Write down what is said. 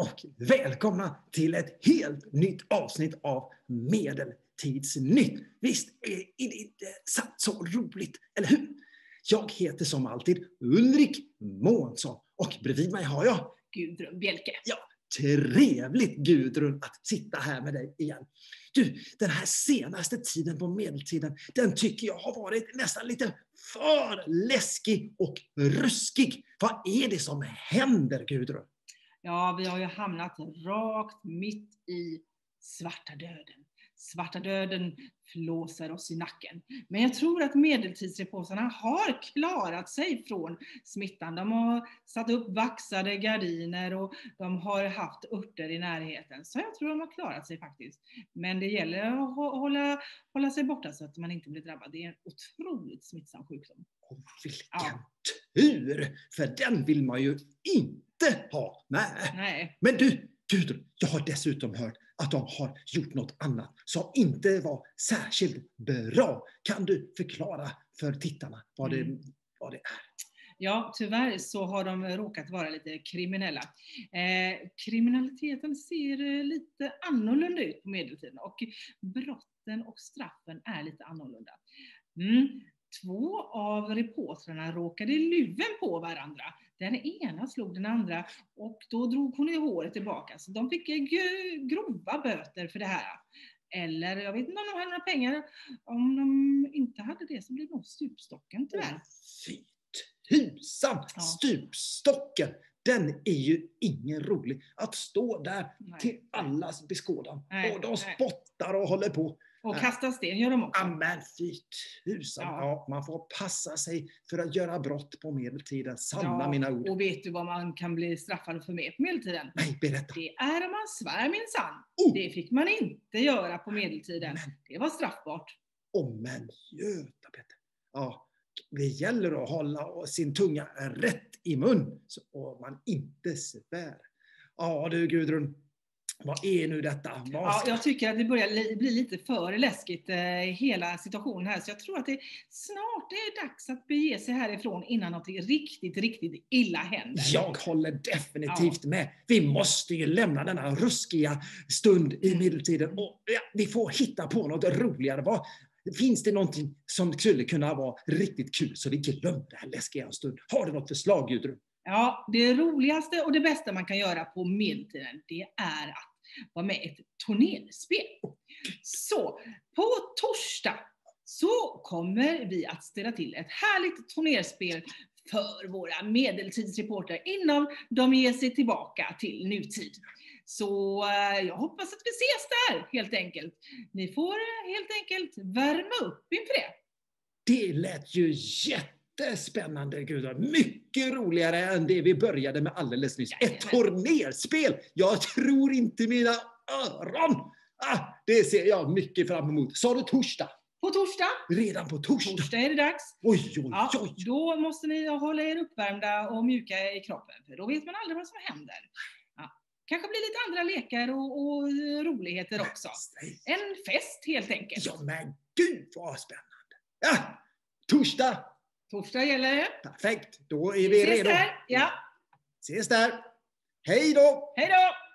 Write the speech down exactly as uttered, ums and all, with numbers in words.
och välkomna till ett helt nytt avsnitt av Medeltidsnytt. Visst är det inte sant så roligt, eller hur? Jag heter som alltid Ulrik Månsson och bredvid mig har jag Gudrun Bjelke. Ja, trevligt Gudrun att sitta här med dig igen. Du, den här senaste tiden på medeltiden, den tycker jag har varit nästan lite för läskig och ruskig. Vad är det som händer, Gudrun? Ja, vi har ju hamnat rakt mitt i svarta döden. Svarta döden flåsar oss i nacken. Men jag tror att medeltidsreportrarna har klarat sig från smittan. De har satt upp vaxade gardiner och de har haft örter i närheten. Så jag tror de har klarat sig faktiskt. Men det gäller att hålla, hålla sig borta så att man inte blir drabbad. Det är en otroligt smittsam sjukdom. Och vilken Ja. tur! För den vill man ju inte ha med. Nej. Men du, Gudrun, jag har dessutom hört att de har gjort något annat som inte var särskilt bra. Kan du förklara för tittarna vad det, Mm. vad det är? Ja, tyvärr så har de råkat vara lite kriminella. Eh, kriminaliteten ser lite annorlunda ut på medeltiden och brotten och straffen är lite annorlunda. Mm. Två av reportrarna råkade i luven på varandra. Den ena slog den andra och då drog hon i håret tillbaka. Så de fick g- grova böter för det här. Eller jag vet inte om de hade några pengar. Om de inte hade det så blev det nog stupstocken tyvärr. Fy tusan! Ja. Stupstocken! Den är ju ingen rolig att stå där Nej. till allas beskådan. Nej, Och de nej. spottar och håller på. Och kasta sten gör de också. Amen, fy tusan. Ja. Ja, man får passa sig för att göra brott på medeltiden. Sanna Ja, mina ord. och vet du vad man kan bli straffad för med på medeltiden? Nej, berätta. Det är om man svär minsann. Oh. Det fick man inte göra på medeltiden. Men. Det var straffbart. Åh, men Göta Petter. Ja, det gäller att hålla sin tunga rätt i mun så att man inte svär. Ja du Gudrun, vad är nu detta? Vad Ja, ska... jag tycker att det börjar li- bli lite för läskigt eh, hela situationen här. Så jag tror att det snart är dags att bege sig härifrån innan något riktigt, riktigt illa händer. Jag håller definitivt med. Vi måste ju lämna denna ruskiga stund i medeltiden. Och ja, vi får hitta på något roligare. Vad, finns det någonting som skulle kunna vara riktigt kul så vi glömmer det här läskiga en stund? Har du något förslag, Gudrun? Ja, det roligaste och det bästa man kan göra på medeltiden, det är att vara med i ett turnerspel. Så, på torsdag så kommer vi att ställa till ett härligt turnerspel för våra medeltidsreportrar innan de ger sig tillbaka till nutid. Så eh, jag hoppas att vi ses där helt enkelt. Ni får eh, helt enkelt värma upp inför det. Det lät ju jättespännande, Gudrun. Mycket roligare än det vi började med alldeles nyss. Ett turnerspel! Jag tror inte mina öron! Ah, det ser jag mycket fram emot. Sa du torsdag? På torsdag. Redan på torsdag? Torsdag är det dags. Oj, oj, Ja, oj. då måste ni hålla er uppvärmda och mjuka i kroppen. För då vet man aldrig vad som händer. Ja, kanske blir lite andra lekar och, och roligheter också. En fest helt enkelt. Ja, men gud vad spännande. Ja, torsdag. Torsdag gäller det. Perfekt, då är vi Vi ses redo. där. Ja. Ses där. Hej då! Hej då!